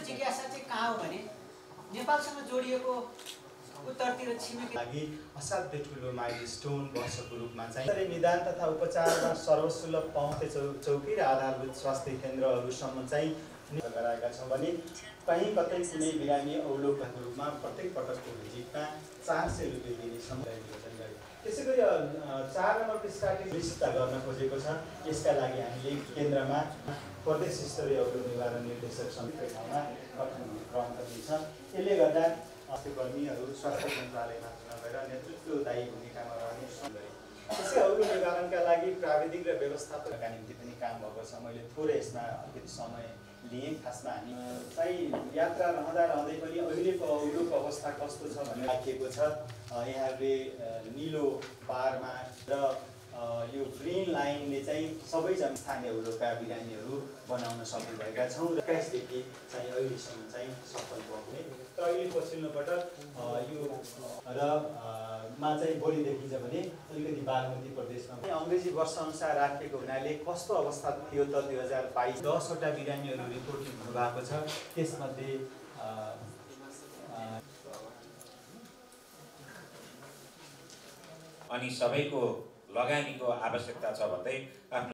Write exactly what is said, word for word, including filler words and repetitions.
जिज्ञासा चाहिँ कहाँ हो भने नेपालसँग जोडिएको उत्तरतिर छिमेकी लागि असाध्यै ठुलो माइलस्टोन वर्षको रूपमा चाहिँ निदान तथा उपचारमा सर्वसुलभ पहुँच चौकी र आधारभूत स्वास्थ्य केन्द्रहरूसम्म चाहिँ गराएका छौँ भने कहीँ कतै कुनै बिरामी अवलोकनको रूपमा प्रत्येक पटकको भिजिटमा चार सय रुपियाँ दिनेसम्म निवेदन गरे। त्यसै गरी चार नम्बरको स्टार्टिङ विस्तार गर्न खोजेको छ। यसका लागि हामीले केन्द्रमा प्रदेश स्तरीय अवरोध निवारण निर्देशक समितिको ठाउँमा गठन क्रम गरिन्छ। यसले गर्दा स्वास्थ्यकर्मीहरू स्वास्थ्य मन्त्रालय मात्र नभएर नेतृत्वदायी भूमिकामा रहने गरे। त्यसै अवरोध निवारणका लागि प्राविधिक र व्यवस्थापनका निम्ति पनि काम भएको छ। मैले थोरै यसमा अलिकति समय लिएँ। खासमा हामी चाहिँ यात्रा रहँदा रहँदै पनि अहिलेको अवरोधको अवस्था कस्तो छ भनेर राखिएको छ। यहाँहरूले निलो बारमा र यो ग्रिन लाइनले चाहिँ सबैजना स्थानीय अवरोधका बिरामीहरू बनाउन सक्नुभएका छौँ र एक्काइसदेखि चाहिँ अहिलेसम्म चाहिँ सफल भए। तर अहिले पछिल्लो पटक यो र मा चाहिँ बढी देखिन्छ भने अलिकति बागमती प्रदेशमा अङ्ग्रेजी वर्षअनुसार राखिएको हुनाले कस्तो अवस्था थियो त दुई हजार बाइस दसवटा बिरामीहरू रिपोर्टिङ हुनुभएको छ। त्यसमध्ये अनि सबैको लगानीको आवश्यकता छ भन्दै आफ्नो